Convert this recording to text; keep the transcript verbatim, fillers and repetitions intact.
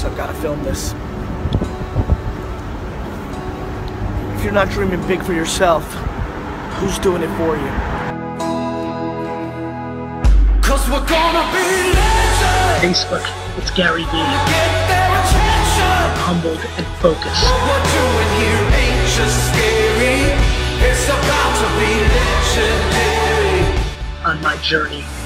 guess I've got to film this. If you're not dreaming big for yourself, who's doing it for you? Cause we're gonna be legends. Facebook, it's Gary Vee. Humbled and focused. What we're doing here ain't just scary. It's about to be legendary. On my journey